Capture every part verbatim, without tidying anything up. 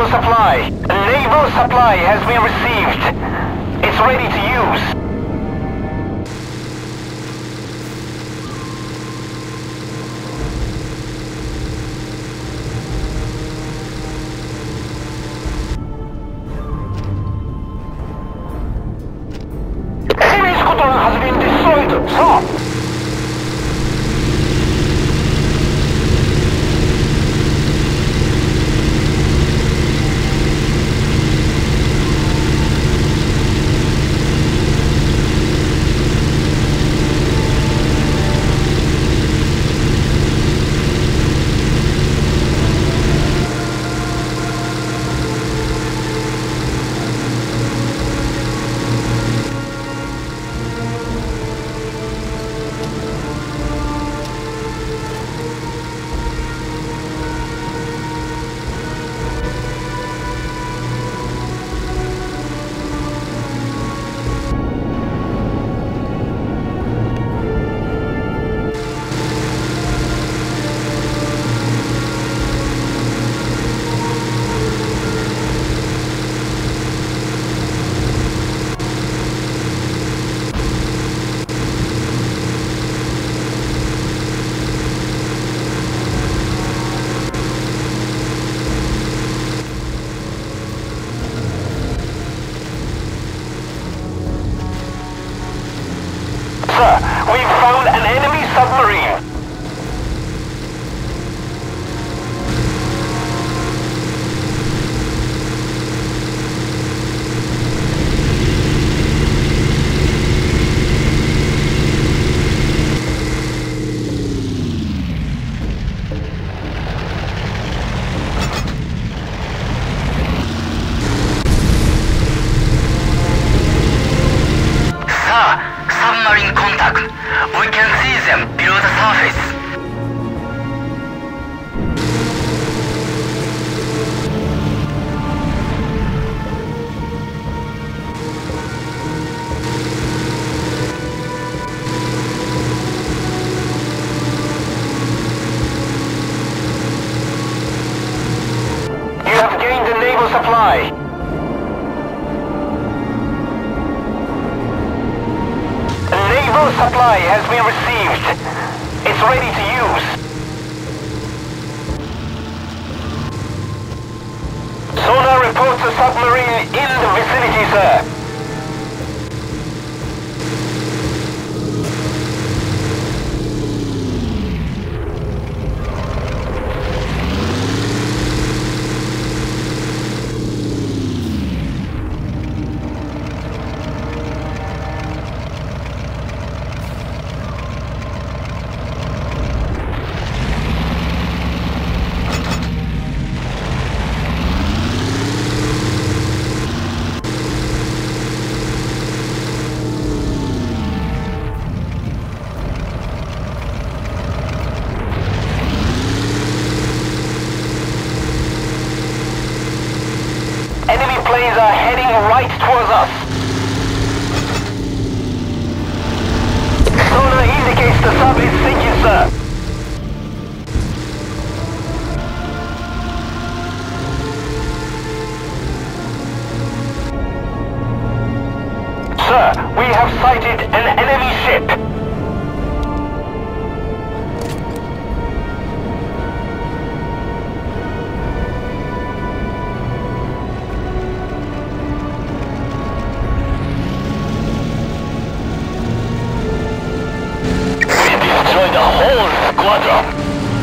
naval supply. A naval supply has been received. It's ready to use. Enemy squadron has been destroyed. Stop! Sir, we've found an enemy submarine. Submarine contact. We can see them below the surface. You have gained a naval supply. Naval supply has been received. It's ready to use. Sonar reports a submarine in the vicinity, sir. Enemy planes are heading right towards us. Sonar indicates the sub is sinking, sir. Sir, we have sighted an enemy ship. The whole squadron.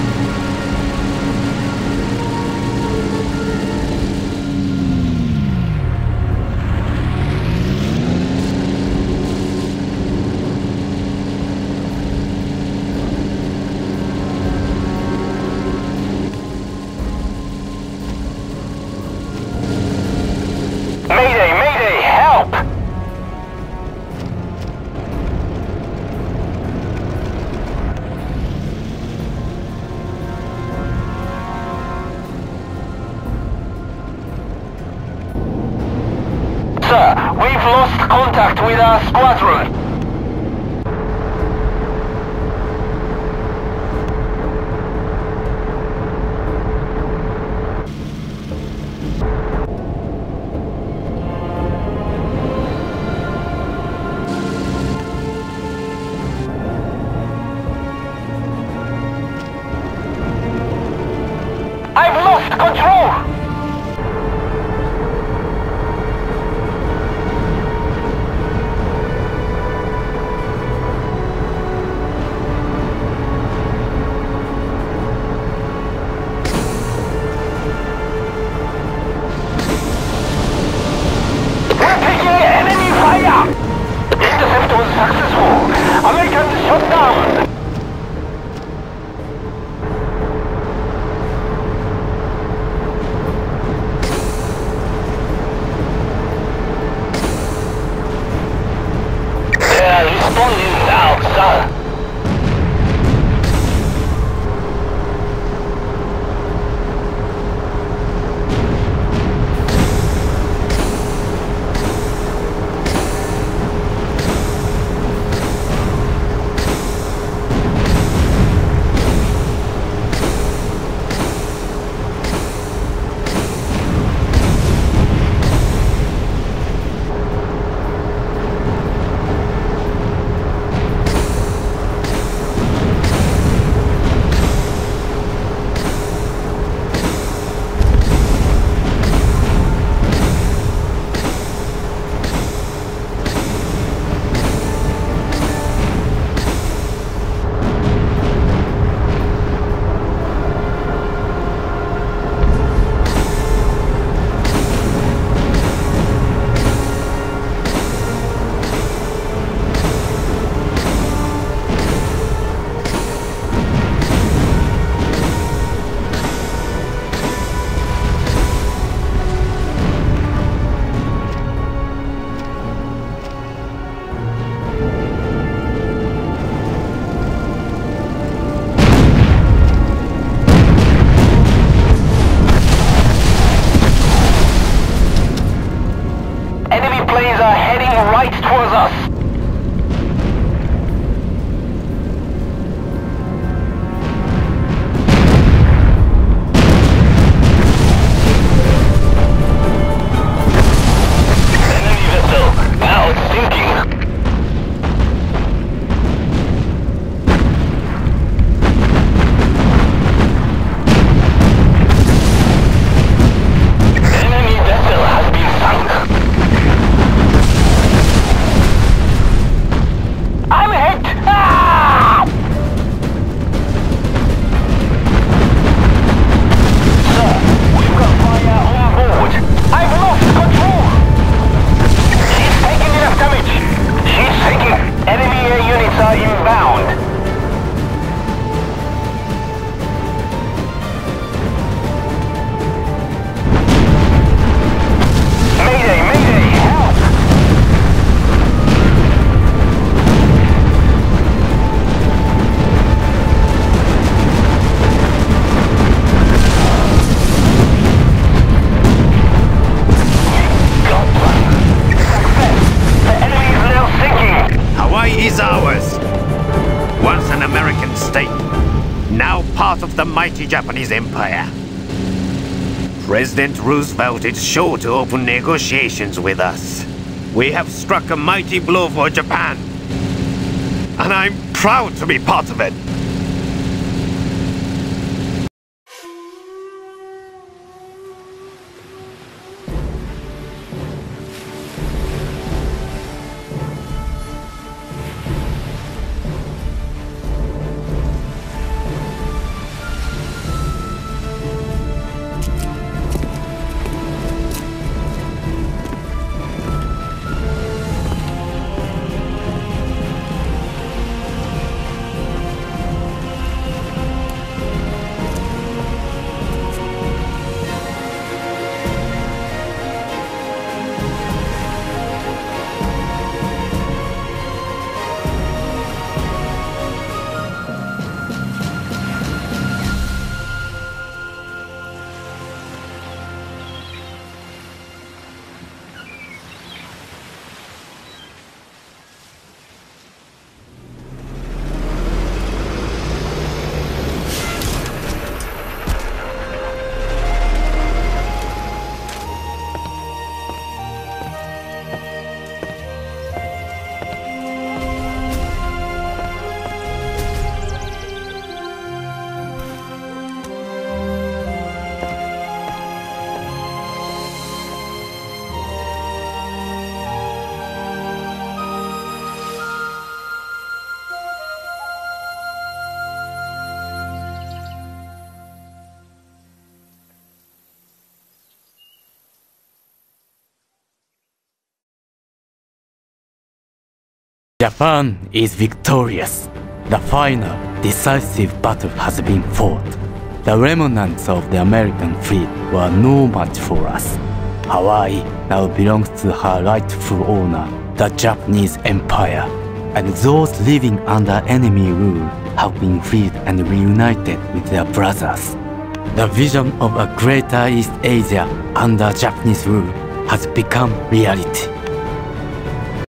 Mayday, mayday, help! Sir, we've lost contact with our squadron. the mighty Japanese Empire. President Roosevelt is sure to open negotiations with us. We have struck a mighty blow for Japan, and I'm proud to be part of it. Japan is victorious. The final, decisive battle has been fought. The remnants of the American fleet were no match for us. Hawaii now belongs to her rightful owner, the Japanese Empire, and those living under enemy rule have been freed and reunited with their brothers. The vision of a greater East Asia under Japanese rule has become reality.